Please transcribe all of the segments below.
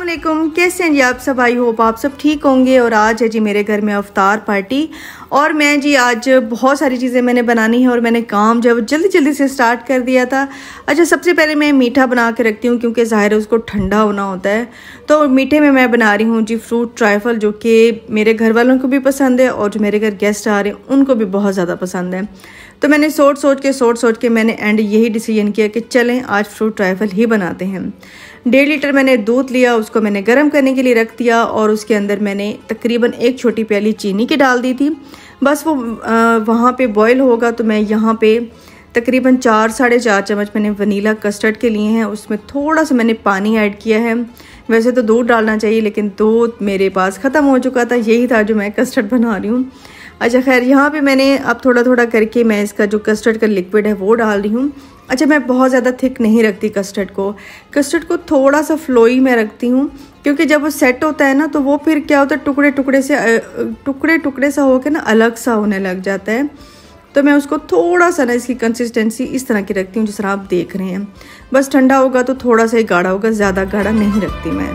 अस्सलामुअलैकुम, कैसे हैं जी आप सब। आई होप आप सब ठीक होंगे। और आज है जी मेरे घर में अफ्तार पार्टी और मैं जी आज बहुत सारी चीज़ें मैंने बनानी है और मैंने काम जब जल्दी से स्टार्ट कर दिया था। अच्छा, सबसे पहले मैं मीठा बना के रखती हूँ क्योंकि ज़ाहिर है उसको ठंडा होना होता है। तो मीठे में मैं बना रही हूँ जी फ्रूट ट्राइफल, जो कि मेरे घर वालों को भी पसंद है और जो मेरे घर गेस्ट आ रहे हैं उनको भी बहुत ज़्यादा पसंद है। तो मैंने सोच के मैंने एंड यही डिसीजन किया कि चलें आज फ्रूट ट्राइफल ही बनाते हैं। 1.5 लीटर मैंने दूध लिया, उसको मैंने गर्म करने के लिए रख दिया और उसके अंदर मैंने तकरीबन 1 छोटी प्याली चीनी की डाल दी थी। बस वो वहाँ पे बॉयल होगा तो मैं यहाँ पे तकरीबन 4-4.5 चम्मच मैंने वनीला कस्टर्ड के लिए हैं। उसमें थोड़ा सा मैंने पानी ऐड किया है। वैसे तो दूध डालना चाहिए लेकिन दूध मेरे पास ख़त्म हो चुका था, यही था जो मैं कस्टर्ड बना रही हूँ। अच्छा खैर, यहाँ पे मैंने अब थोड़ा करके मैं इसका जो कस्टर्ड का लिक्विड है वो डाल रही हूँ। अच्छा, मैं बहुत ज़्यादा थिक नहीं रखती कस्टर्ड को थोड़ा सा फ्लोई में रखती हूँ क्योंकि जब वो सेट होता है ना तो वो फिर क्या होता है टुकड़े सा होकर ना अलग सा होने लग जाता है। तो मैं उसको थोड़ा सा ना इसकी कंसिस्टेंसी इस तरह की रखती हूँ जिस तरह आप देख रहे हैं। बस ठंडा होगा तो थोड़ा सा ही गाढ़ा होगा, ज़्यादा गाढ़ा नहीं रखती मैं।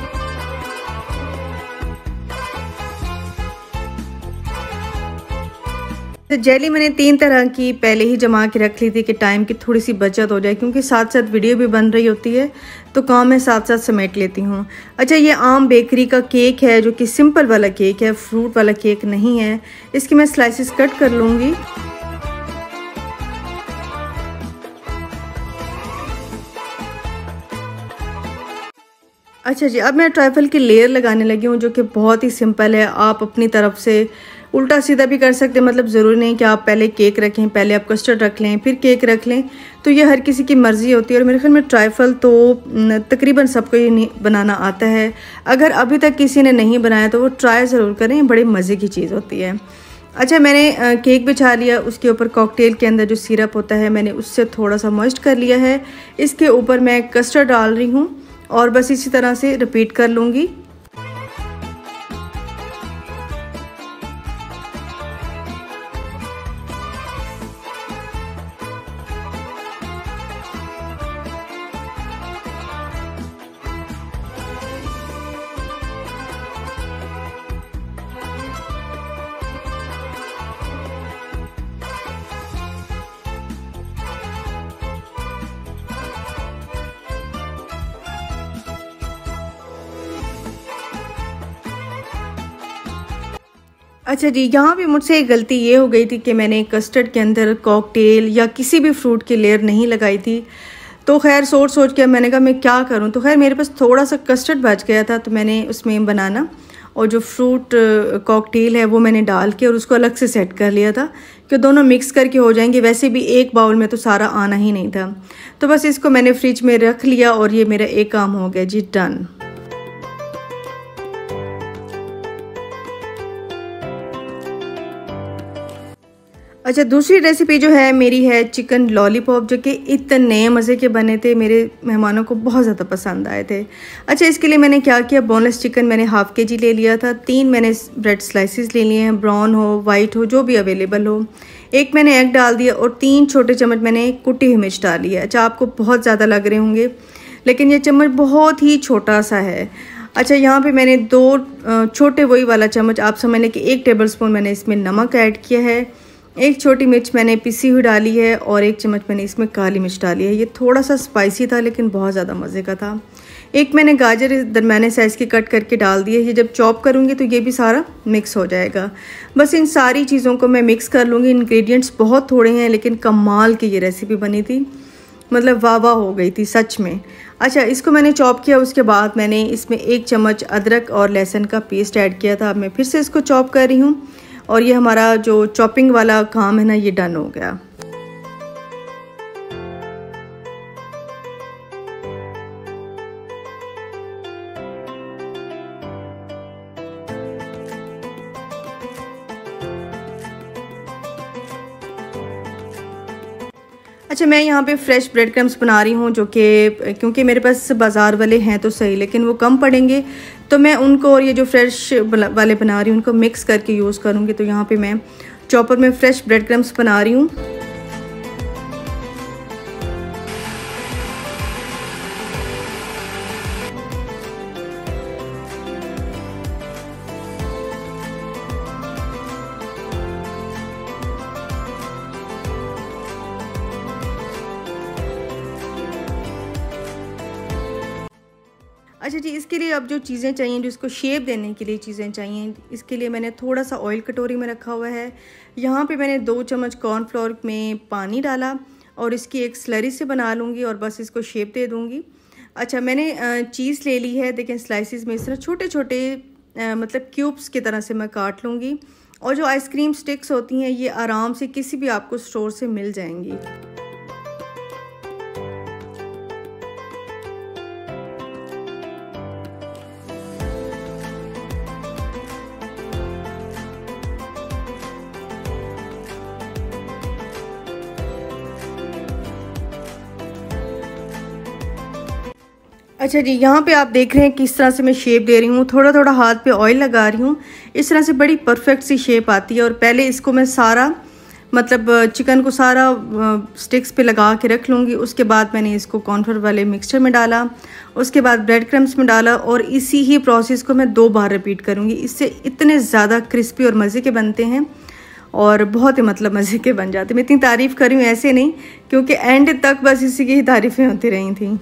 तो जेली मैंने 3 तरह की पहले ही जमा के रख ली थी कि टाइम की थोड़ी सी बचत हो जाए, क्योंकि साथ साथ वीडियो भी बन रही होती है तो काम मैं साथ साथ समेट लेती हूँ। अच्छा, ये आम बेकरी का केक है जो कि सिंपल वाला केक है, फ्रूट वाला केक नहीं है। इसकी मैं स्लाइसेस कट कर लूँगी। अच्छा जी, अब मैं ट्राइफल की लेयर लगाने लगी हूँ जो कि बहुत ही सिंपल है। आप अपनी तरफ से उल्टा सीधा भी कर सकते हैं, मतलब ज़रूरी नहीं कि आप पहले केक रखें, पहले आप कस्टर्ड रख लें फिर केक रख लें। तो ये हर किसी की मर्ज़ी होती है और मेरे ख्याल में ट्राइफल तो तकरीबन सबको ये बनाना आता है। अगर अभी तक किसी ने नहीं बनाया तो वो ट्राई ज़रूर करें, बड़े मज़े की चीज़ होती है। अच्छा, मैंने केक बिछा लिया, उसके ऊपर कॉकटेल के अंदर जो सिरप होता है मैंने उससे थोड़ा सा मॉइस्ट कर लिया है। इसके ऊपर मैं कस्टर्ड डाल रही हूँ और बस इसी तरह से रिपीट कर लूँगी। अच्छा जी, यहाँ पे मुझसे एक गलती ये हो गई थी कि मैंने कस्टर्ड के अंदर कॉकटेल या किसी भी फ्रूट की लेयर नहीं लगाई थी। तो खैर सोच के मैंने कहा मैं क्या करूँ, तो खैर मेरे पास थोड़ा सा कस्टर्ड बच गया था तो मैंने उसमें बनाना और जो फ्रूट कॉकटेल है वो मैंने डाल के और उसको अलग से सेट कर लिया था कि दोनों मिक्स करके हो जाएंगे। वैसे भी एक बाउल में तो सारा आना ही नहीं था, तो बस इसको मैंने फ्रिज में रख लिया और ये मेरा एक काम हो गया जी, डन। अच्छा, दूसरी रेसिपी जो है मेरी है चिकन लॉलीपॉप, जो कि इतने मज़े के बने थे, मेरे मेहमानों को बहुत ज़्यादा पसंद आए थे। अच्छा, इसके लिए मैंने क्या किया, बोनलेस चिकन मैंने ½ kg ले लिया था। 3 मैंने ब्रेड स्लाइसिस ले लिए हैं, ब्राउन हो वाइट हो जो भी अवेलेबल हो। 1 मैंने एग डाल दिया और 3 छोटे चम्मच मैंने कुटी हुई मिर्च डाली है। अच्छा, आपको बहुत ज़्यादा लग रहे होंगे लेकिन ये चम्मच बहुत ही छोटा सा है। अच्छा, यहाँ पे मैंने 2 छोटे वही वाला चम्मच, आप समझ लें कि 1 टेबलस्पून मैंने इसमें नमक ऐड किया है। 1 छोटी मिर्च मैंने पिसी हुई डाली है और 1 चम्मच मैंने इसमें काली मिर्च डाली है। ये थोड़ा सा स्पाइसी था लेकिन बहुत ज़्यादा मज़े का था। 1 मैंने गाजर दरमियाने साइज़ की कट करके डाल दी है। ये जब चॉप करूँगी तो ये भी सारा मिक्स हो जाएगा। बस इन सारी चीज़ों को मैं मिक्स कर लूँगी। इंग्रेडिएंट्स बहुत थोड़े हैं लेकिन कमाल की ये रेसिपी बनी थी, मतलब वाह हो गई थी सच में। अच्छा, इसको मैंने चॉप किया, उसके बाद मैंने इसमें 1 चम्मच अदरक और लहसुन का पेस्ट ऐड किया था। अब मैं फिर से इसको चॉप कर रही हूँ और ये हमारा जो चॉपिंग वाला काम है ना, ये डन हो गया। अच्छा, मैं यहाँ पे फ्रेश ब्रेड क्रम्स बना रही हूँ, जो कि क्योंकि मेरे पास बाज़ार वाले हैं तो सही लेकिन वो कम पड़ेंगे, तो मैं उनको और ये जो फ्रेश वाले बना रही हूँ उनको मिक्स करके यूज़ करूँगी। तो यहाँ पे मैं चॉपर में फ्रेश ब्रेड क्रम्स बना रही हूँ। अच्छा जी, इसके लिए अब जो चीज़ें चाहिए, जो इसको शेप देने के लिए चीज़ें चाहिए, इसके लिए मैंने थोड़ा सा ऑयल कटोरी में रखा हुआ है। यहाँ पे मैंने 2 चम्मच कॉर्नफ्लोर में पानी डाला और इसकी एक स्लरी से बना लूँगी और बस इसको शेप दे दूँगी। अच्छा, मैंने चीज़ ले ली है, देखें स्लाइसिस में इस तरह छोटे छोटे मतलब क्यूब्स की तरह से मैं काट लूँगी। और जो आइसक्रीम स्टिक्स होती हैं ये आराम से किसी भी आपको स्टोर से मिल जाएंगी। अच्छा जी, यहाँ पे आप देख रहे हैं किस तरह से मैं शेप दे रही हूँ। थोड़ा थोड़ा हाथ पे ऑयल लगा रही हूँ, इस तरह से बड़ी परफेक्ट सी शेप आती है। और पहले इसको मैं सारा मतलब चिकन को सारा स्टिक्स पे लगा के रख लूँगी। उसके बाद मैंने इसको कॉर्नफ्लोर वाले मिक्सचर में डाला, उसके बाद ब्रेड क्रम्स में डाला और इसी ही प्रोसेस को मैं 2 बार रिपीट करूँगी। इससे इतने ज़्यादा क्रिस्पी और मज़े के बनते हैं और बहुत ही मतलब मज़े के बन जाते हैं। मैं इतनी तारीफ़ कर रही हूँ ऐसे नहीं, क्योंकि एंड तक बस इसी की ही तारीफ़ें होती रही थी।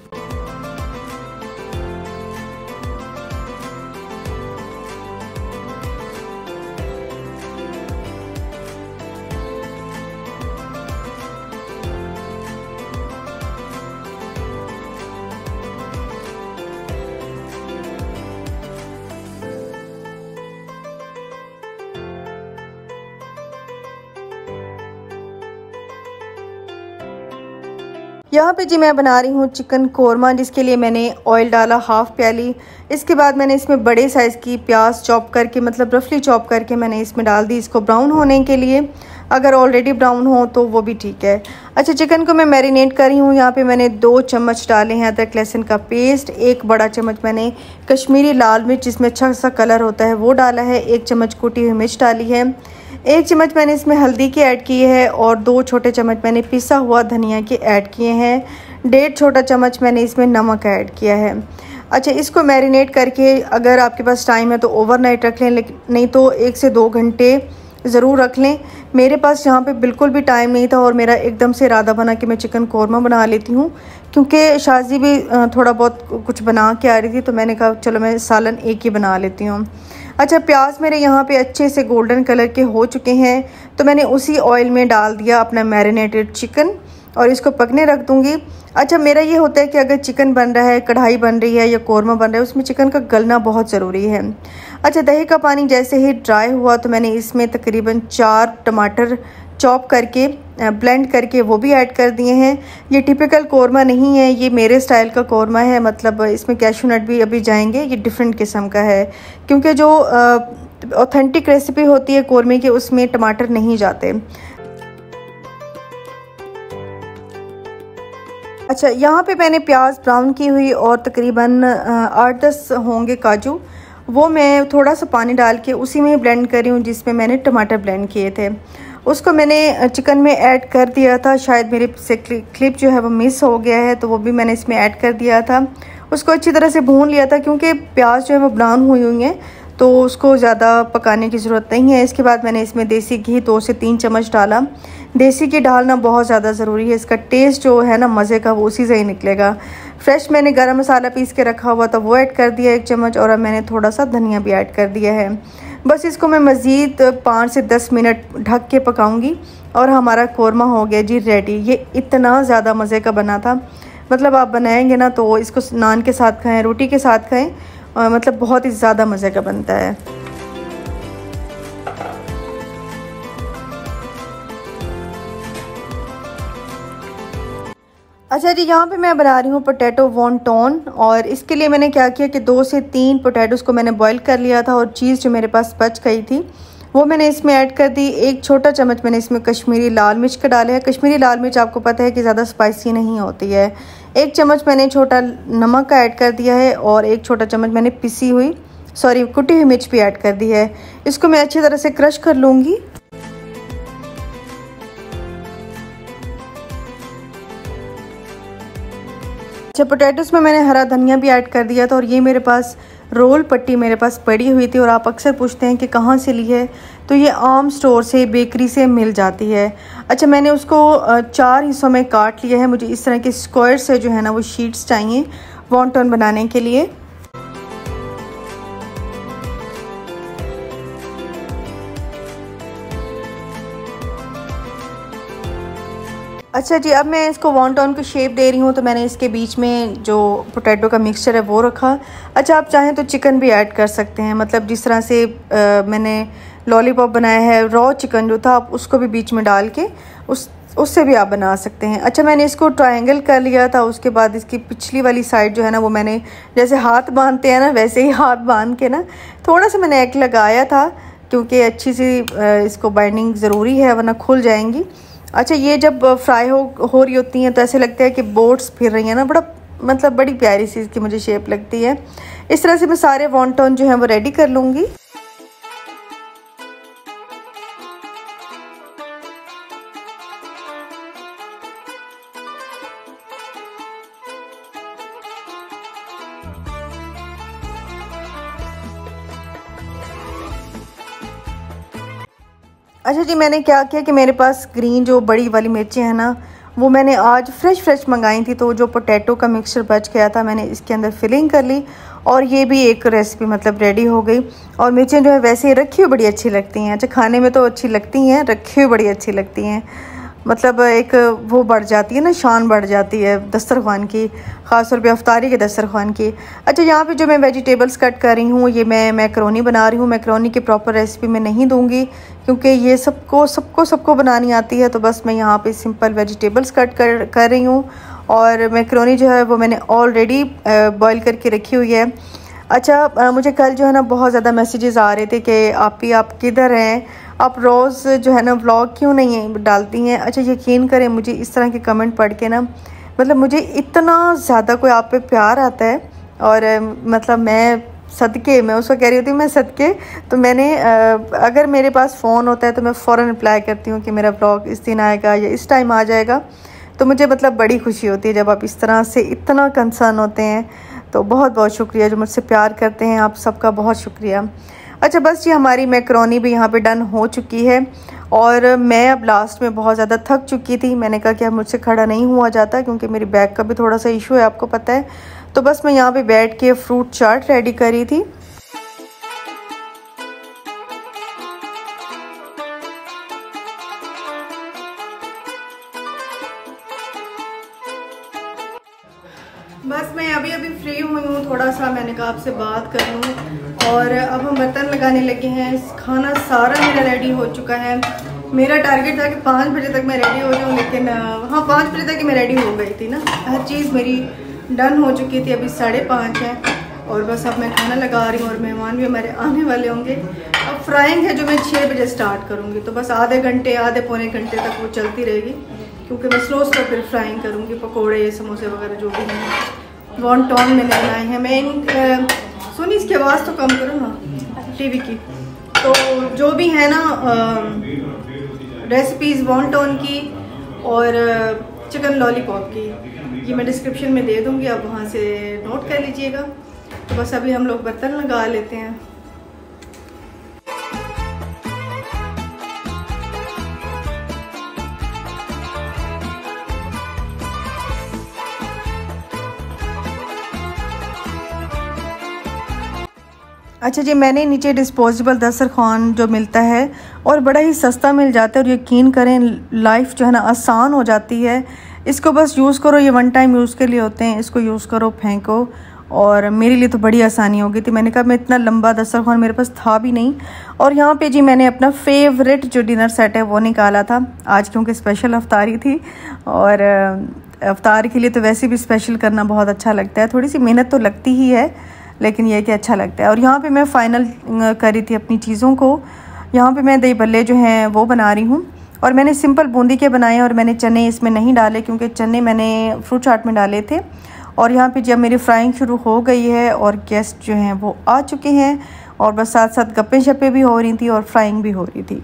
यहाँ पे जी मैं बना रही हूँ चिकन कोरमा, जिसके लिए मैंने ऑयल डाला 1/2 प्याली। इसके बाद मैंने इसमें बड़े साइज़ की प्याज चॉप करके मतलब रफली चॉप करके मैंने इसमें डाल दी, इसको ब्राउन होने के लिए। अगर ऑलरेडी ब्राउन हो तो वो भी ठीक है। अच्छा, चिकन को मैं मैरिनेट कर रही हूँ। यहाँ पे मैंने 2 चम्मच डाले हैं अदरक लहसुन का पेस्ट, 1 बड़ा चम्मच मैंने कश्मीरी लाल मिर्च जिसमें अच्छा सा कलर होता है वो डाला है, 1 चम्मच कुटी हुई मिर्च डाली है, 1 चम्मच मैंने इसमें हल्दी की ऐड की है और 2 छोटे चम्मच मैंने पिसा हुआ धनिया के ऐड किए हैं, 1.5 छोटा चम्मच मैंने इसमें नमक ऐड किया है। अच्छा, इसको मैरिनेट करके अगर आपके पास टाइम है तो ओवरनाइट रख लें, लेकिन नहीं तो 1 से 2 घंटे ज़रूर रख लें। मेरे पास यहाँ पे बिल्कुल भी टाइम नहीं था और मेरा एकदम से इरादा बना कि मैं चिकन कोरमा बना लेती हूँ, क्योंकि शाजी भी थोड़ा बहुत कुछ बना के आ रही थी तो मैंने कहा चलो मैं सालन एक ही बना लेती हूँ। अच्छा, प्याज मेरे यहाँ पे अच्छे से गोल्डन कलर के हो चुके हैं तो मैंने उसी ऑयल में डाल दिया अपना मैरिनेटेड चिकन और इसको पकने रख दूँगी। अच्छा, मेरा ये होता है कि अगर चिकन बन रहा है, कढ़ाई बन रही है या कोरमा बन रहा है, उसमें चिकन का गलना बहुत ज़रूरी है। अच्छा, दही का पानी जैसे ही ड्राई हुआ तो मैंने इसमें तकरीबन 4 टमाटर चॉप करके ब्लेंड करके वो भी ऐड कर दिए हैं। ये टिपिकल कोरमा नहीं है, ये मेरे स्टाइल का कोरमा है, मतलब इसमें कैशू नट भी अभी जाएंगे। ये डिफरेंट किस्म का है, क्योंकि जो ऑथेंटिक रेसिपी होती है कोरमे की उसमें टमाटर नहीं जाते। अच्छा, यहाँ पे मैंने प्याज ब्राउन की हुई और तकरीबन 8-10 होंगे काजू, वो मैं थोड़ा सा पानी डाल के उसी में ब्लेंड कर रही हूँ जिसमें मैंने टमाटर ब्लेंड किए थे। उसको मैंने चिकन में ऐड कर दिया था, शायद मेरे से क्लिप जो है वो मिस हो गया है तो वो भी मैंने इसमें ऐड कर दिया था। उसको अच्छी तरह से भून लिया था, क्योंकि प्याज जो है वो ब्राउन हुई हुई हैं तो उसको ज़्यादा पकाने की ज़रूरत नहीं है। इसके बाद मैंने इसमें देसी घी 2 से 3 चम्मच डाला। देसी घी डालना बहुत ज़्यादा ज़रूरी है, इसका टेस्ट जो है ना मज़े का वो उसी से ही निकलेगा। फ्रेश मैंने गरम मसाला पीस के रखा हुआ था वो ऐड कर दिया 1 चम्मच और अब मैंने थोड़ा सा धनिया भी ऐड कर दिया है। बस इसको मैं मज़ीद 5 से 10 मिनट ढक के पकाऊंगी और हमारा कोरमा हो गया जी रेडी। ये इतना ज़्यादा मज़े का बना था, मतलब आप बनाएंगे ना तो इसको नान के साथ खाएं, रोटी के साथ खाएं, मतलब बहुत ही ज़्यादा मज़े का बनता है। अच्छा जी, यहाँ पे मैं बना रही हूँ पोटैटो वॉन्टॉन और इसके लिए मैंने क्या किया कि 2 से 3 पोटैटोस को मैंने बॉईल कर लिया था और चीज़ जो मेरे पास बच गई थी वो मैंने इसमें ऐड कर दी। 1 छोटा चम्मच मैंने इसमें कश्मीरी लाल मिर्च का डाला है। कश्मीरी लाल मिर्च आपको पता है कि ज़्यादा स्पाइसी नहीं होती है। 1 चम्मच मैंने छोटा नमक का ऐड कर दिया है और 1 छोटा चम्मच मैंने कुटी हुई मिर्च भी ऐड कर दी है। इसको मैं अच्छी तरह से क्रश कर लूँगी। अच्छा, पोटैटोस में मैंने हरा धनिया भी ऐड कर दिया था और ये मेरे पास रोल पट्टी मेरे पास पड़ी हुई थी और आप अक्सर पूछते हैं कि कहाँ से ली है, तो ये आम स्टोर से बेकरी से मिल जाती है। अच्छा, मैंने उसको 4 हिस्सों में काट लिया है। मुझे इस तरह के स्क्वायर से जो है ना वो शीट्स चाहिए वॉन्टॉन बनाने के लिए। अच्छा जी, अब मैं इसको वॉन्टॉन की शेप दे रही हूँ, तो मैंने इसके बीच में जो पोटैटो का मिक्सचर है वो रखा। अच्छा, आप चाहें तो चिकन भी ऐड कर सकते हैं, मतलब जिस तरह से मैंने लॉलीपॉप बनाया है, रॉ चिकन जो था आप उसको भी बीच में डाल के उससे भी आप बना सकते हैं। अच्छा, मैंने इसको ट्रायंगल कर लिया था। उसके बाद इसकी पिछली वाली साइड जो है ना, वो मैंने जैसे हाथ बांधते हैं ना वैसे ही हाथ बांध के ना थोड़ा सा मैंने एग लगाया था, क्योंकि अच्छी सी इसको बाइंडिंग ज़रूरी है वरना खुल जाएंगी। अच्छा, ये जब फ्राई हो रही होती हैं तो ऐसे लगता है कि बोट्स फिर रही हैं ना, बड़ा मतलब बड़ी प्यारी सी इसकी मुझे शेप लगती है। इस तरह से मैं सारे वॉन्टॉन जो हैं वो रेडी कर लूँगी। अच्छा जी, मैंने क्या किया कि मेरे पास ग्रीन जो बड़ी वाली मिर्चें हैं ना, वो मैंने आज फ्रेश मंगाई थी। तो जो पोटैटो का मिक्सचर बच गया था मैंने इसके अंदर फिलिंग कर ली, और ये भी एक रेसिपी मतलब रेडी हो गई। और मिर्चें जो है वैसे ही रखी हुई बड़ी अच्छी लगती हैं। अच्छा, खाने में तो अच्छी लगती हैं, रखी हुई बड़ी अच्छी लगती हैं, मतलब एक वो बढ़ जाती है ना, शान बढ़ जाती है दस्तरखान की, ख़ास तौर पे अफ्तारी के दस्तरखान की। अच्छा, यहाँ पे जो मैं वेजिटेबल्स कट कर रही हूँ, ये मैं मैकरोनी बना रही हूँ। मैकरोनी की प्रॉपर रेसिपी मैं नहीं दूँगी, क्योंकि ये सबको बनानी आती है। तो बस मैं यहाँ पे सिंपल वेजिटेबल्स कट कर रही हूँ। और मैकरोनी जो है वो मैंने ऑलरेडी बॉईल करके रखी हुई है। अच्छा, मुझे कल जो है ना बहुत ज़्यादा मैसेजेस आ रहे थे कि आप किधर हैं, आप रोज़ जो है ना व्लॉग क्यों नहीं डालती हैं। अच्छा, यकीन करें मुझे इस तरह के कमेंट पढ़ के ना, मतलब मुझे इतना ज़्यादा कोई आप पे प्यार आता है। और मतलब मैं उसको कह रही होती हूँ, मैं सदके तो मैंने अगर मेरे पास फ़ोन होता है तो मैं फ़ौरन रिप्लाई करती हूँ कि मेरा व्लॉग इस दिन आएगा या इस टाइम आ जाएगा। तो मुझे मतलब बड़ी खुशी होती है जब आप इस तरह से इतना कंसर्न होते हैं। तो बहुत बहुत शुक्रिया जो मुझसे प्यार करते हैं, आप सबका बहुत शुक्रिया। अच्छा, बस ये हमारी मैकरोनी भी यहाँ पे डन हो चुकी है। और मैं अब लास्ट में बहुत ज़्यादा थक चुकी थी। मैंने कहा कि अब मुझसे खड़ा नहीं हुआ जाता, क्योंकि मेरी बैक का भी थोड़ा सा इशू है, आपको पता है। तो बस मैं यहाँ पे बैठ के फ्रूट चाट रेडी करी थी। बस मैं अभी फ्री हुई हूँ, थोड़ा सा मैंने कहा आपसे बात कर लूँ। और अब हम बर्तन लगाने लगे हैं। खाना सारा मेरा रेडी हो चुका है। मेरा टारगेट था कि 5 बजे तक मैं रेडी हो जाऊँ, लेकिन हाँ 5 बजे तक ही मैं रेडी हो गई थी ना, हर चीज़ मेरी डन हो चुकी थी। अभी 5:30 है और बस अब मैं खाना लगा रही हूँ, और मेहमान भी हमारे आने वाले होंगे। अब फ्राइंग है जो मैं 6 बजे स्टार्ट करूँगी, तो बस आधे पौने घंटे तक वो चलती रहेगी, क्योंकि मैं स्लो फिर फ्राइंग करूँगी। पकोड़े समोसे वगैरह जो भी हैं वॉन्टॉन मैंने बनाए हैं। मैं सुनी इसकी आवाज़ तो कम करो ना टीवी की। तो जो भी है ना रेसिपीज़ वॉन्टॉन की और चिकन लॉलीपॉप की, ये मैं डिस्क्रिप्शन में दे दूँगी, आप वहाँ से नोट कर लीजिएगा। तो बस अभी हम लोग बर्तन लगा लेते हैं। अच्छा जी, मैंने नीचे डिस्पोजेबल दस्तरखान जो मिलता है और बड़ा ही सस्ता मिल जाता है, और यकीन करें लाइफ जो है ना आसान हो जाती है। इसको बस यूज़ करो, ये 1 टाइम यूज़ के लिए होते हैं, इसको यूज़ करो, फेंको। और मेरे लिए तो बड़ी आसानी हो गई थी। मैंने कहा मैं इतना लंबा दस्तरखान मेरे पास था भी नहीं। और यहाँ पे जी मैंने अपना फेवरेट जो डिनर सेट है वो निकाला था आज, क्योंकि स्पेशल अफ्तारी थी। और अफ्तार के लिए तो वैसे भी स्पेशल करना बहुत अच्छा लगता है। थोड़ी सी मेहनत तो लगती ही है, लेकिन यह कि अच्छा लगता है। और यहाँ पे मैं फ़ाइनल करी थी अपनी चीज़ों को। यहाँ पे मैं दही भल्ले जो हैं वो बना रही हूँ, और मैंने सिंपल बूंदी के बनाए, और मैंने चने इसमें नहीं डाले, क्योंकि चने मैंने फ्रूट चाट में डाले थे। और यहाँ पे जब मेरी फ्राइंग शुरू हो गई है और गेस्ट जो हैं वो आ चुके हैं, और बस साथ साथ गप्पे शप्पे भी हो रही थी और फ्राइंग भी हो रही थी।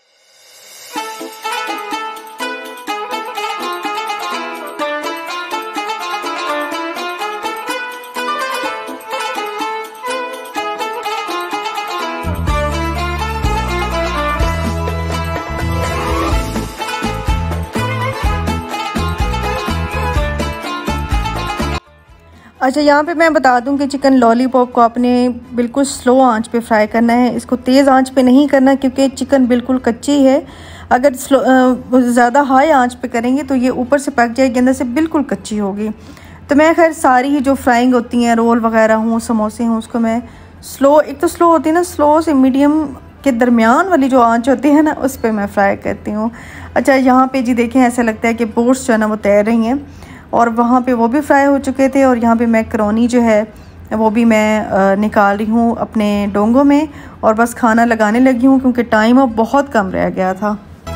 अच्छा, यहाँ पे मैं बता दूं कि चिकन लॉलीपॉप को आपने बिल्कुल स्लो आंच पे फ्राई करना है, इसको तेज़ आंच पे नहीं करना, क्योंकि चिकन बिल्कुल कच्ची है। अगर ज़्यादा हाई आंच पे करेंगे तो ये ऊपर से पक जाएगी, अंदर से बिल्कुल कच्ची होगी। तो मैं खैर सारी ही जो फ्राइंग होती हैं, रोल वगैरह हों, समोसे हों, उसको मैं स्लो, एक तो स्लो होती है ना, स्लो से मीडियम के दरमियान वाली जो आंच होती है ना, उस पर मैं फ्राई करती हूँ। अच्छा, यहाँ पे जी देखें, ऐसा लगता है कि पोर्स जो है ना वो तैर रही हैं, और वहाँ पे वो भी फ्राई हो चुके थे। और यहाँ पे मैकरोनी जो है वो भी मैं निकाल रही हूँ अपने डोंगों में, और बस खाना लगाने लगी हूँ क्योंकि टाइम अब बहुत कम रह गया था।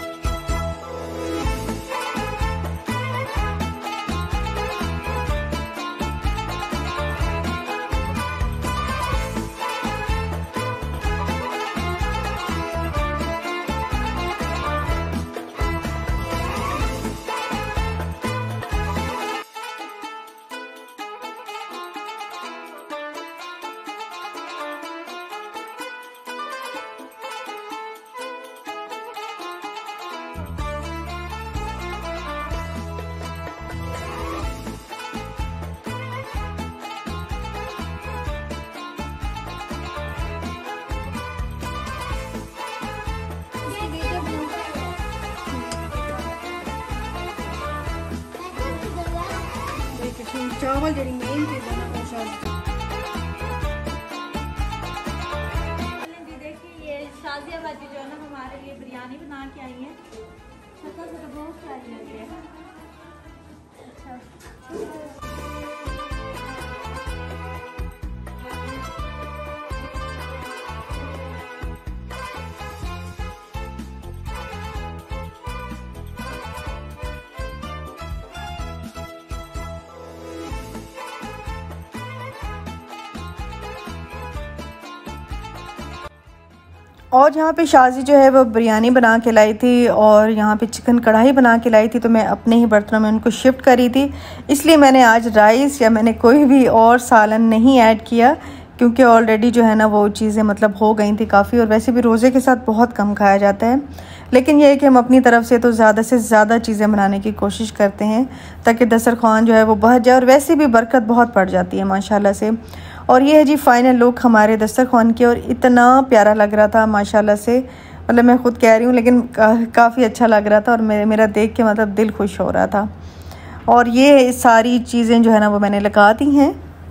चावल जड़ी मेन चीज़ है ना, जी देखिए ये शाजिया बाजी जो है ना हमारे लिए बिरयानी बना के आई है। शक्ल से तो बहुत प्यारी लग रही है। और यहाँ पे शाजी जो है वो बिरयानी बना के लाई थी, और यहाँ पे चिकन कढ़ाई बना के लाई थी। तो मैं अपने ही बर्तनों में उनको शिफ्ट करी थी, इसलिए मैंने आज राइस या मैंने कोई भी और सालन नहीं ऐड किया, क्योंकि ऑलरेडी जो है ना वो चीज़ें मतलब हो गई थी काफ़ी। और वैसे भी रोज़े के साथ बहुत कम खाया जाता है, लेकिन यह है कि हम अपनी तरफ से तो ज़्यादा से ज़्यादा चीज़ें बनाने की कोशिश करते हैं ताकि दस्तरखान जो है वो बढ़ जाए, और वैसे भी बरकत बहुत पड़ जाती है माशाल्लाह से। और ये है जी फाइनल लुक हमारे दस्तरखान की, और इतना प्यारा लग रहा था माशाल्लाह से, मतलब मैं ख़ुद कह रही हूँ, लेकिन काफ़ी अच्छा लग रहा था, और मेरा देख के मतलब दिल खुश हो रहा था। और ये सारी चीज़ें जो है ना वो मैंने लगा दी हैं।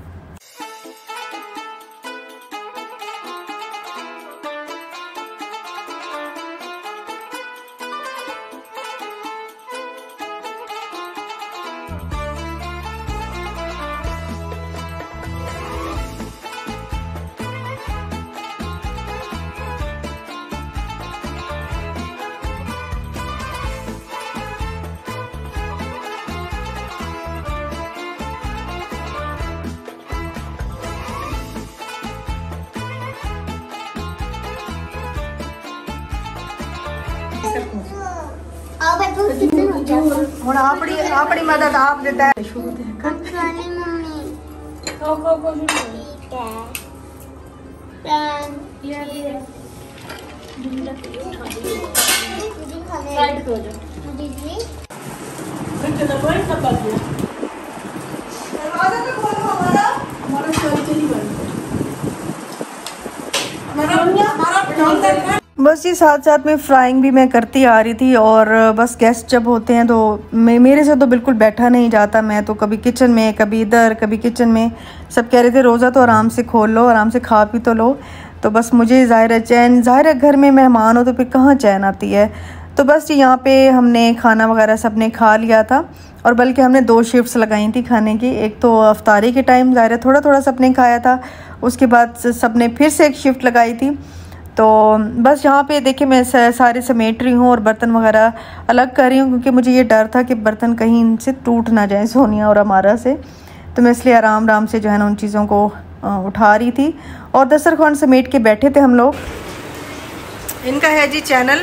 अपनी मदद आप देता है। बस ये साथ साथ में फ्राइंग भी मैं करती आ रही थी। और बस गेस्ट जब होते हैं तो मेरे से तो बिल्कुल बैठा नहीं जाता। मैं तो कभी किचन में, कभी इधर, कभी किचन में। सब कह रहे थे रोज़ा तो आराम से खोल लो, आराम से खा पी तो लो। तो बस मुझे ज़ाहिर है चैन, ज़ाहिर है घर में मेहमान हो तो फिर कहाँ चैन आती है। तो बस यहाँ पे हमने खाना वगैरह सब ने खा लिया था, और बल्कि हमने 2 शिफ्ट्स लगाई थी खाने की। एक तो अफ्तारी के टाइम ज़ाहिर है थोड़ा थोड़ा सब ने खाया था, उसके बाद सब ने फिर से एक शिफ्ट लगाई थी। तो बस यहाँ पे देखिए मैं सारे समेट रही हूँ और बर्तन वगैरह अलग कर रही हूँ, क्योंकि मुझे ये डर था कि बर्तन कहीं इनसे टूट ना जाए, सोनिया और अमारा से। तो मैं इसलिए आराम आराम से जो है ना उन चीज़ों को उठा रही थी। और दस्तरखान समेट के बैठे थे हम लोग। इनका है जी चैनल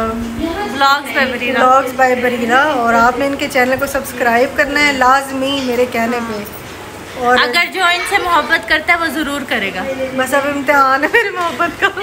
व्लॉग्स बाय बरीरा, और आपने इनके चैनल को सब्सक्राइब करना है लाजमी मेरे कहने पे। और अगर जो इनसे मोहब्बत करता है वो ज़रूर करेगा। बस अब इम्तिहान है मेरी मोहब्बत का।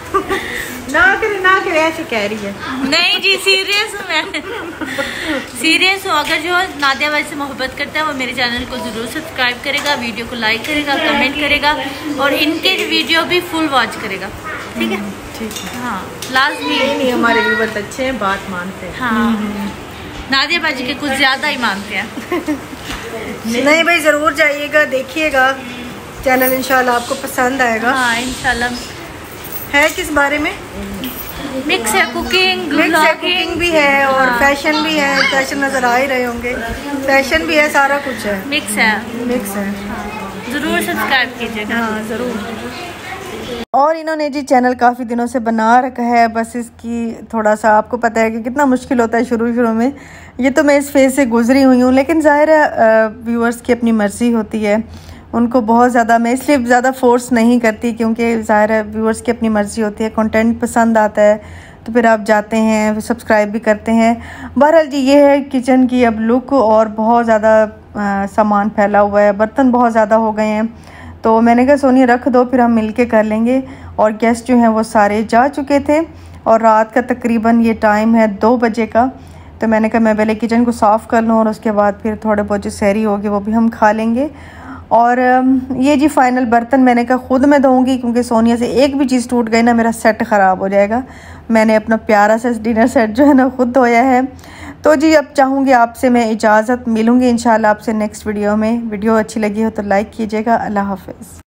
ना करे ऐसे कह रही है। नहीं जी सीरियस हूँ मैं, सीरियस हूँ। अगर जो नादिया भाई से मोहब्बत करता है वो मेरे चैनल को ज़रूर सब्सक्राइब करेगा, वीडियो को लाइक करेगा, कमेंट करेगा, और इनके वीडियो भी फुल वॉच करेगा। ठीक है। ठीक है। हाँ लाजमी। नहीं हमारे व्यूअर्स अच्छे हैं, बात मानते हैं। हाँ नादिया बाजी के कुछ ज़्यादा ही मानते हैं। नहीं भाई ज़रूर जाइएगा, देखिएगा चैनल, इंशाल्लाह आपको पसंद आएगा। हाँ इंशाल्लाह। है किस बारे में? मिक्स है, कुकिंग भी है और फैशन भी है। फैशन नज़र आ ही रहे होंगे, फैशन भी है, सारा कुछ है, मिक्स है। ज़रूर सब्सक्राइब कीजिएगा। हाँ ज़रूर। और इन्होंने जी चैनल काफ़ी दिनों से बना रखा है, बस इसकी थोड़ा सा आपको पता है कि कितना मुश्किल होता है शुरू में। ये तो मैं इस फेज़ से गुजरी हुई हूँ, लेकिन ज़ाहिर है व्यूअर्स की अपनी मर्ज़ी होती है, उनको बहुत ज़्यादा मैं इसलिए ज़्यादा फोर्स नहीं करती, क्योंकि ज़ाहिर है व्यूअर्स की अपनी मर्ज़ी होती है। कंटेंट पसंद आता है तो फिर आप जाते हैं, सब्सक्राइब भी करते हैं। बहरहाल जी ये है किचन की अब लुक, और बहुत ज़्यादा सामान फैला हुआ है, बर्तन बहुत ज़्यादा हो गए हैं, तो मैंने कहा सोनिया रख दो, फिर हम मिलके कर लेंगे। और गेस्ट जो हैं वो सारे जा चुके थे, और रात का तकरीबन ये टाइम है 2 बजे का, तो मैंने कहा मैं पहले किचन को साफ़ कर लूँ और उसके बाद फिर थोड़े बहुत जो सहरी होगी वो भी हम खा लेंगे। और ये जी फाइनल बर्तन मैंने कहा ख़ुद मैं धोऊंगी, क्योंकि सोनिया से एक भी चीज़ टूट गई ना मेरा सेट ख़राब हो जाएगा। मैंने अपना प्यारा सा डिनर सेट जो है ना ख़ुद धोया है। तो जी अब चाहूँगी आपसे मैं इजाज़त, मिलूँगी इंशाल्लाह आपसे नेक्स्ट वीडियो में। वीडियो अच्छी लगी हो तो लाइक कीजिएगा। अल्लाह हाफ़िज़।